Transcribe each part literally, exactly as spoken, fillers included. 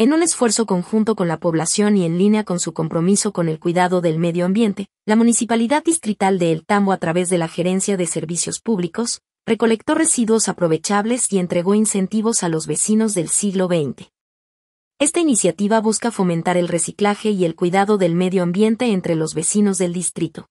En un esfuerzo conjunto con la población y en línea con su compromiso con el cuidado del medio ambiente, la Municipalidad Distrital de El Tambo, a través de la Gerencia de Servicios Públicos, recolectó residuos aprovechables y entregó incentivos a los vecinos del siglo veinte. Esta iniciativa busca fomentar el reciclaje y el cuidado del medio ambiente entre los vecinos del distrito.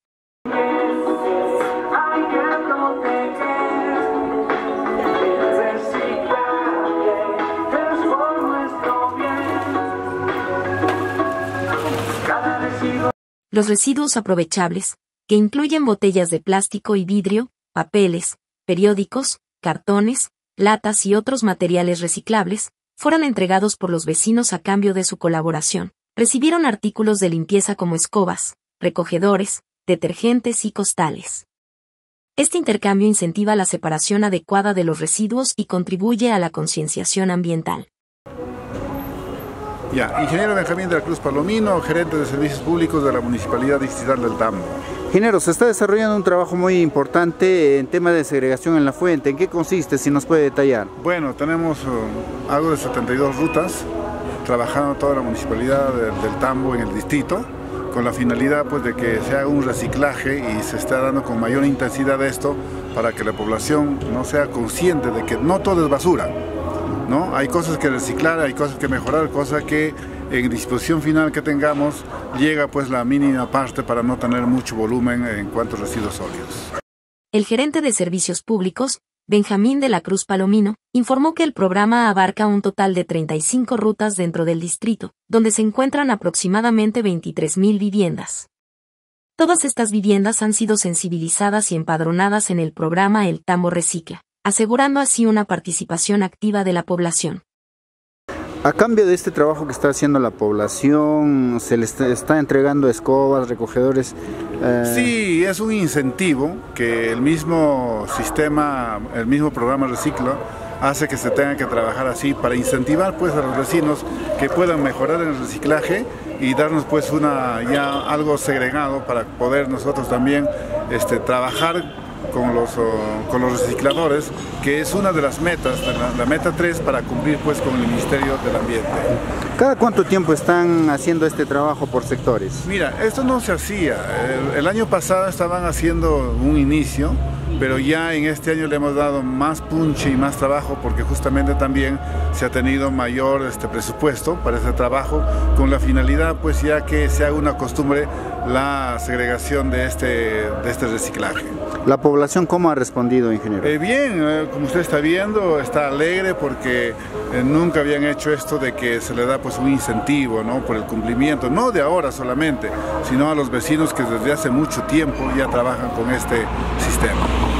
Los residuos aprovechables, que incluyen botellas de plástico y vidrio, papeles, periódicos, cartones, latas y otros materiales reciclables, fueron entregados por los vecinos a cambio de su colaboración. Recibieron artículos de limpieza como escobas, recogedores, detergentes y costales. Este intercambio incentiva la separación adecuada de los residuos y contribuye a la concienciación ambiental. Ya, ingeniero Benjamín de la Cruz Palomino, gerente de Servicios Públicos de la Municipalidad Distrital del Tambo. Ingeniero, se está desarrollando un trabajo muy importante en tema de segregación en la fuente. ¿En qué consiste, si nos puede detallar? Bueno, tenemos uh, algo de setenta y dos rutas, trabajando toda la Municipalidad de, del Tambo en el distrito, con la finalidad pues de que se haga un reciclaje y se está dando con mayor intensidad esto para que la población no sea consciente de que no todo es basura, ¿no? Hay cosas que reciclar, hay cosas que mejorar, cosas que en disposición final que tengamos llega pues la mínima parte para no tener mucho volumen en cuanto a residuos sólidos. El gerente de Servicios Públicos, Benjamín de la Cruz Palomino, informó que el programa abarca un total de treinta y cinco rutas dentro del distrito, donde se encuentran aproximadamente veintitrés mil viviendas. Todas estas viviendas han sido sensibilizadas y empadronadas en el programa El Tambo Recicla, asegurando así una participación activa de la población. A cambio de este trabajo que está haciendo la población, ¿se les está entregando escobas, recogedores? Eh... Sí, es un incentivo que el mismo sistema, el mismo programa Recicla hace que se tenga que trabajar así para incentivar pues a los vecinos que puedan mejorar en el reciclaje y darnos pues una ya algo segregado para poder nosotros también este, trabajar con los, uh, con los recicladores, que es una de las metas, la, la meta tres para cumplir pues con el Ministerio del Ambiente. ¿Cada cuánto tiempo están haciendo este trabajo por sectores? Mira, esto no se hacía, el, el año pasado estaban haciendo un inicio, pero ya en este año le hemos dado más punche y más trabajo porque justamente también se ha tenido mayor este, presupuesto para ese trabajo, con la finalidad pues ya que se haga una costumbre la segregación de este, de este reciclaje. ¿La población cómo ha respondido, ingeniero? Eh, bien, eh, como usted está viendo, está alegre porque eh, nunca habían hecho esto de que se le da pues un incentivo, ¿no? Por el cumplimiento, no de ahora solamente, sino a los vecinos que desde hace mucho tiempo ya trabajan con este sistema.